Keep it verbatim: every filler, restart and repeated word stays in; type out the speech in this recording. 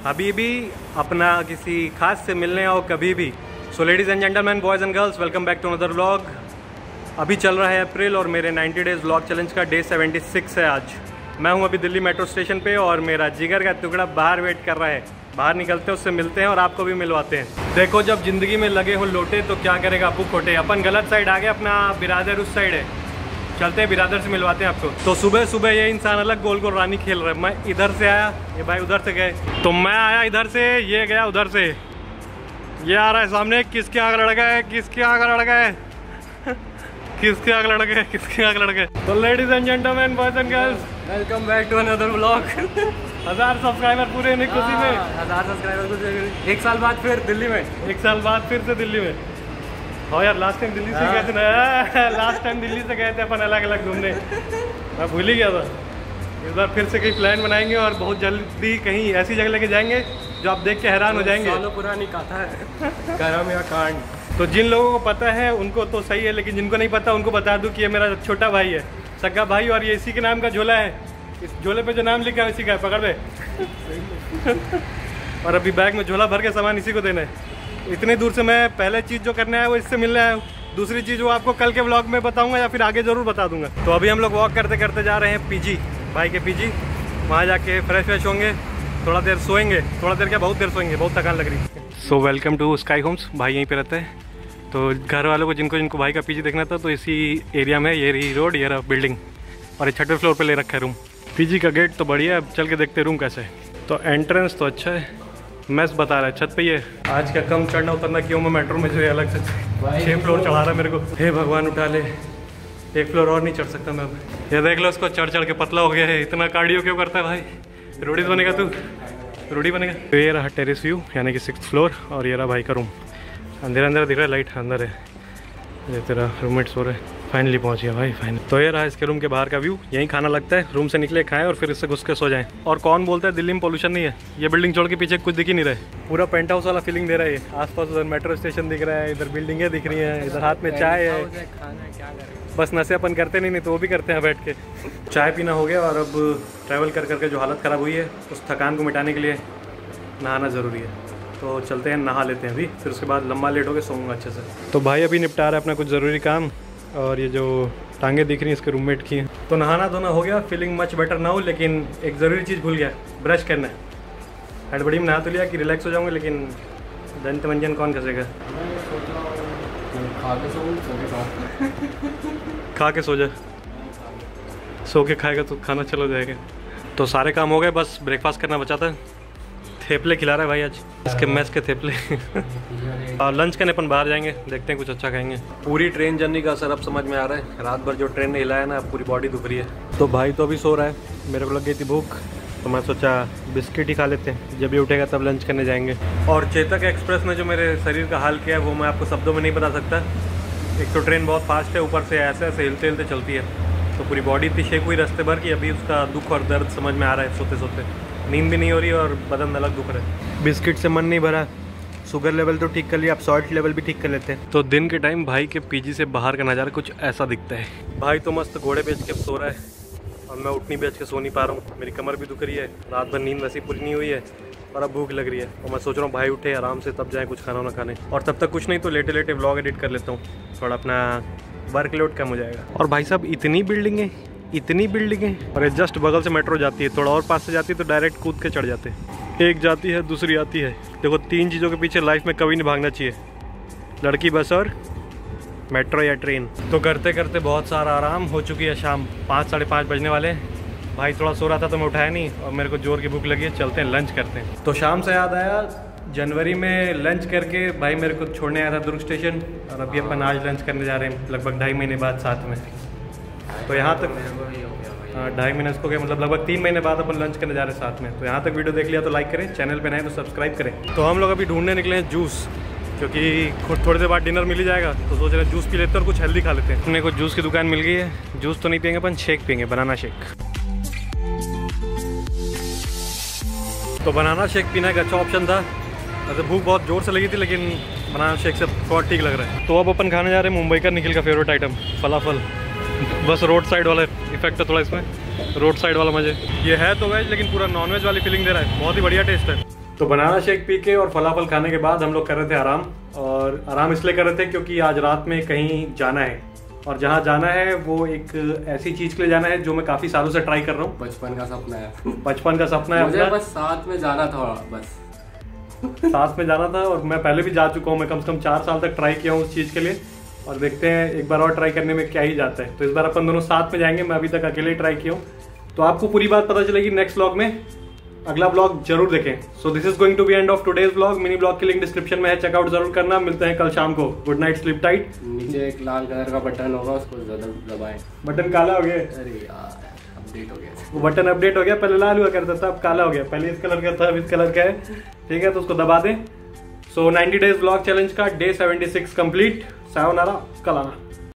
अभी भी अपना किसी खास से मिलने आओ कभी भी। So ladies and gentleman, boys and girls, welcome back to another vlog. अभी चल रहा है अप्रैल और मेरे नाइन्टी डेज़ व्लॉग चैलेंज का डे सेवेंटी सिक्स है आज। मैं हूं अभी दिल्ली मेट्रो स्टेशन पे और मेरा जिगर का टुकड़ा बाहर वेट कर रहा है। बाहर निकलते हैं, उससे मिलते हैं और आपको भी मिलवाते हैं। देखो, जब ज़िंदगी में लगे हो लोटे तो क्या करेगा अप्पू खोटे। अपन गलत साइड आ गए, अपना बिरादर उस साइड है। चलते हैं बिरादर से मिलवाते हैं आपको। तो सुबह सुबह ये इंसान अलग गोल गोल रानी खेल रहा है। मैं इधर से आया, ये भाई उधर से गए, तो मैं आया इधर से, ये गया उधर से। ये आ रहा है सामने, किसके आग लड़ गए, किसके आग लड़ गए, किसके आग लड़ गए, किसके आग लड़ गए। तो ladies and gentleman, boys and girls, welcome back to another vlog. हजार सब्सक्राइबर पूरे होने खुशी में, हजार सब्सक्राइबर एक साल बाद फिर दिल्ली में, एक साल बाद फिर से दिल्ली में। हाँ यार, लास्ट टाइम दिल्ली से गए थे ना, लास्ट टाइम दिल्ली से गए थे अपन अलग अलग घूमने, मैं भूल ही गया था। इस बार फिर से कहीं प्लान बनाएंगे और बहुत जल्दी कहीं ऐसी जगह लेके जाएंगे जो आप देख के हैरान हो जाएंगे। सालों पुरानी कथा है, करम या कांड। तो जिन लोगों को पता है उनको तो सही है, लेकिन जिनको नहीं पता उनको बता दूं कि ये मेरा छोटा भाई है, सक्का भाई, और ये इसी के नाम का झोला है। इस झोले पे जो नाम लिखा है इसी का है, पकड़ दे। और अभी बैग में झोला भर के सामान इसी को देना है। इतनी दूर से मैं पहले चीज़ जो करने आया वो इससे मिलने आया हूँ। दूसरी चीज़ वो आपको कल के व्लॉग में बताऊंगा या फिर आगे ज़रूर बता दूंगा। तो अभी हम लोग वॉक करते करते जा रहे हैं पीजी, भाई के पीजी। वहाँ जाके फ्रेश फ्रेश होंगे, थोड़ा देर सोएंगे, थोड़ा देर क्या बहुत देर सोएंगे, बहुत थकान लग रही है। So welcome to Sky Homes. भाई यहीं पे रहता है, तो घर वालों को जिनको जिनको भाई का पीजी देखना था तो इसी एरिया में, ये रही रोड, ये रहा बिल्डिंग, और ये छठवें फ्लोर पे ले रखा है रूम। पीजी का गेट तो बढ़िया है, अब चल के देखते रूम कैसे है। तो एंट्रेंस तो अच्छा है, मैस बता रहा है छत पे ये। आज का कम चढ़ना उतरना क्यों, मैं मेट्रो में जो है अलग से छः फ्लोर चढ़ा रहा है मेरे को। हे भगवान उठा ले, एक फ्लोर और नहीं चढ़ सकता मैं अब। ये देख लो, उसको चढ़ चढ़ के पतला हो गया है। इतना कार्डियो क्यों करता है भाई, रोडीज बनेगा तू, रोडी बनेगा। तो ये रहा टेरेस व्यू, यानी कि सिक्स फ्लोर, और ये रहा भाई का रूम। अंधेरा अंधेरा दिख रहा है, लाइट अंदर है। ये तेरा रूममेट सो रहा है। फाइनली पहुंच गया भाई, फाइनल। तो ये रहा इसके रूम के बाहर का व्यू। यहीं खाना लगता है, रूम से निकले खाएं और फिर इससे घुस के सो जाएं। और कौन बोलता है दिल्ली में पोल्यूशन नहीं है, ये बिल्डिंग छोड़ के पीछे कुछ दिख ही नहीं रहा है। पूरा पेंट हाउस वाला फीलिंग दे रहा है। आसपास उधर मेट्रो स्टेशन दिख रहा है, इधर बिल्डिंगें दिख रही हैं, इधर हाथ में चाय है। बस नशे अपन करते नहीं, नहीं तो वो भी करते हैं बैठ के। चाय पीना हो गया और अब ट्रैवल कर करके जो हालत ख़राब हुई है उस थकान को मिटाने के लिए नहाना ज़रूरी है। तो चलते हैं, नहा लेते हैं अभी, फिर उसके बाद लंबा लेट हो के सोऊंगा अच्छे से। तो भाई अभी निपटा रहा है अपना कुछ ज़रूरी काम, और ये जो टांगे दिख रही हैं इसके रूममेट की हैं। तो नहाना धोना हो गया, फीलिंग मच बेटर ना हो, लेकिन एक ज़रूरी चीज़ भूल गया, ब्रश करना है। हड़बड़ी में नहा तो लिया कि रिलैक्स हो जाऊँगा, लेकिन दंत मंजन कौन कसेगा। खा के सो जा, सो के खाएगा तो खाना चलो जाएगा। तो सारे काम हो गए, बस ब्रेकफास्ट करना बचा था। थेपले खिला रहा है भाई आज, इसके मैस के थेपले। और लंच करने अपन बाहर जाएंगे, देखते हैं कुछ अच्छा खाएंगे। पूरी ट्रेन जर्नी का असर अब समझ में आ रहा है। रात भर जो ट्रेन ने हिलाया ना, पूरी बॉडी दुख रही है। तो भाई तो अभी सो रहा है, मेरे को लग गई थी भूख, तो मैं सोचा बिस्किट ही खा लेते हैं, जब भी उठेगा तब लंच करने जाएंगे। और चेतक एक्सप्रेस ने जो मेरे शरीर का हाल किया है वो मैं आपको शब्दों में नहीं बता सकता। एक तो ट्रेन बहुत फास्ट है, ऊपर से ऐसे ऐसे हिलते हिलते चलती है, तो पूरी बॉडी इतनी शेक हुई रास्ते भर कि अभी उसका दुख और दर्द समझ में आ रहा है। सोते सोते नींद भी नहीं हो रही और बदन अलग दुख रहा है। बिस्किट से मन नहीं भरा, शुगर लेवल तो ठीक कर लिया, अब सॉल्ट लेवल भी ठीक कर लेते हैं। तो दिन के टाइम भाई के पीजी से बाहर का नज़ारा कुछ ऐसा दिखता है। भाई तो मस्त घोड़े बेच के सो रहा है और मैं उठनी बेच के सो नहीं पा रहा हूँ। मेरी कमर भी दुख रही है, रात भर नींद वैसी पूरी नहीं हुई है और अब भूख लग रही है। और मैं सोच रहा हूँ भाई उठे आराम से तब जाए कुछ खाना वाना खाने, और तब तक कुछ नहीं तो लेटे लेटे व्लॉग एडिट कर लेता हूँ, थोड़ा अपना वर्कलोड कम हो जाएगा। और भाई साहब इतनी बिल्डिंगें, इतनी बिल्डिंगें, और जस्ट बगल से मेट्रो जाती है, थोड़ा और पास से जाती है तो डायरेक्ट कूद के चढ़ जाते हैं। एक जाती है दूसरी आती है। देखो, तीन चीज़ों के पीछे लाइफ में कभी नहीं भागना चाहिए, लड़की, बस और मेट्रो या ट्रेन। तो करते करते बहुत सारा आराम हो चुकी है, शाम पाँच साढ़े पाँच बजने वाले। भाई थोड़ा सो रहा था तो मैं उठाया नहीं, और मेरे को जोर की भूख लगी है, चलते हैं लंच करते हैं। तो शाम से याद आया, जनवरी में लंच करके भाई मेरे को छोड़ने आया था दुर्ग स्टेशन, और अभी अपन आज लंच करने जा रहे हैं लगभग ढाई महीने बाद साथ में। तो यहाँ तक ढाई महीने उसको क्या मतलब लगभग तीन महीने बाद अपन लंच करने जा रहे हैं साथ में। तो यहाँ तक वीडियो देख लिया तो लाइक करें, चैनल पे नए तो सब्सक्राइब करें। तो हम लोग अभी ढूंढने निकले हैं जूस, क्योंकि खुद थोड़ी देर बाद डिनर मिल ही जाएगा, तो सोच रहे हैं जूस पी लेते हैं और कुछ हेल्दी खा लेते हैं। अपने को जूस की दुकान मिल गई है। जूस तो नहीं पियेंगे अपन, शेक पियेंगे, बनाना शेक। तो बनाना शेक पीना एक अच्छा ऑप्शन था। वैसे भूख बहुत ज़ोर से लगी थी, लेकिन बनाना शेक से बहुत ठीक लग रहा है। तो अब अपन खाने जा रहे हैं मुंबई का निखिल का फेवरेट आइटम, फलाफल। बस रोड साइड वाला इफेक्ट है थोड़ा इसमें, रोड साइड वाला मजे। ये है तो वेज, लेकिन पूरा नॉन वेज वाली फीलिंग दे रहा है, बहुत ही बढ़िया टेस्ट है। तो बनाना शेक पी के और फलाफल खाने के बाद हम लोग कर रहे थे आराम। और आराम इसलिए कर रहे थे क्योंकि आज रात में कहीं जाना है, और जहाँ जाना है वो एक ऐसी चीज के लिए जाना है जो मैं काफी सालों से ट्राई कर रहा हूँ। बचपन का सपना है। बचपन का सपना है मुझे बस साथ में जाना था, बस साथ में जाना था। और मैं पहले भी जा चुका हूँ, मैं कम से कम चार साल तक ट्राई किया हूँ उस चीज़ के लिए, और देखते हैं एक बार और ट्राई करने में क्या ही जाता है। तो इस बार अपन दोनों साथ में जाएंगे, मैं अभी तक अकेले ही ट्राई किया हूँ, तो आपको पूरी बात पता चलेगी नेक्स्ट व्लॉग में। अगला व्लॉग जरूर देखें। So this is going to be end of today's vlog. Mini blog की लिंक डिस्क्रिप्शन में है, चेकआउट जरूर करना। मिलते हैं कल शाम को। Good night, sleep tight. नीचे एक लाल कलर का बटन होगा, उसको ज्यादा दबाएं। बटन काला हो गया? अरे यार अपडेट हो गया। वो बटन अपडेट हो गया, पहले लाल हुआ करता था, अब काला हो गया। पहले इस कलर का था, अब इस कलर का है। ठीक है, तो उसको दबा दें। So ninety days vlog challenge का day seventy six complete. Sayonara, कल आना।